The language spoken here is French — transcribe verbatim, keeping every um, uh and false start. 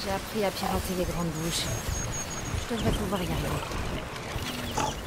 J'ai appris à pirater les grandes bouches. Je devrais pouvoir y arriver.